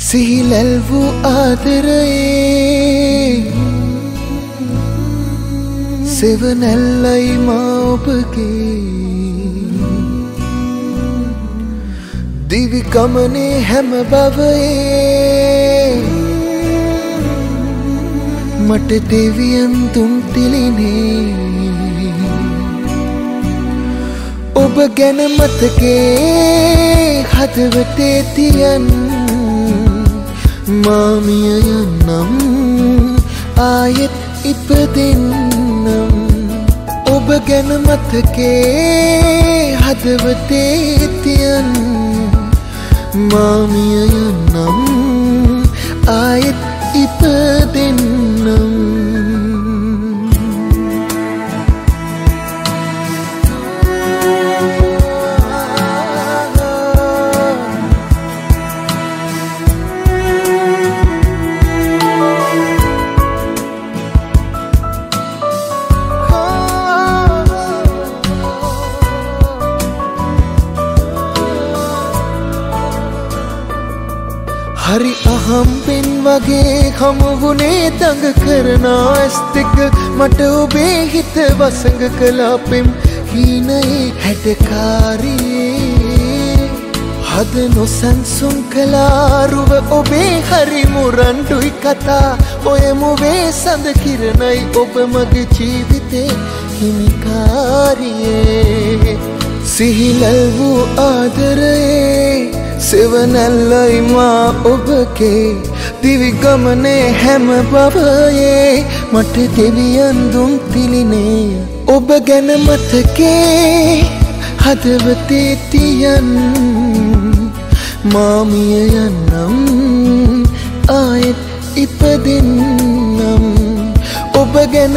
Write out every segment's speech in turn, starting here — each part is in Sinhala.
සිහිලැල් වූ ආදරයේ සෙවනැල්ලයි මා ඔබගේ දිවි ගමනේ හැම බවයේ මට දෙවියන් තුන් තිලිනේ ඔබ ගැන මතකේ හදවතේ තියන් මාමිය යන්නම් ආයෙත් ඉපදෙන්නම් ඔබ ගැන මතකේ හදවතේ තියන් මාමිය යන්නම් ආයෙත් ඉපදෙන්නම් हरि अहम्बेन वगे हमुवुने दंग करना अस्तिक मट ओबे हित वसंग कलापेम हीनये हैटकारिये हद නොසන්සුන් කලාරුව ඔබේ හරි මුරණ්ඩුයි කතා ඔය මුවේ සඳ කිරණයි ඔබ මගේ ජීවිතේ හිමිකාරියේ සිහිලල් වූ ආදරයේ සෙවනැල්ලයි මා ඔබගේ දිවි ගමනේ හැම බවයේ මට දෙවියන් දුන් තිලිනේ ඔබ ගැන මතකේ හදවතේ තියන් මාමිය යන්නම් ආයෙත් ඉපදෙන්නම් ඔබ ගැන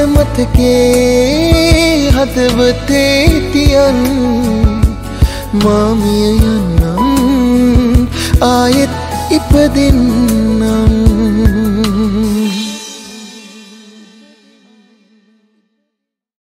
මතකේ හදවතේ තියන් මාමිය යන්නම් ආයෙත් ඉපදෙන්නම්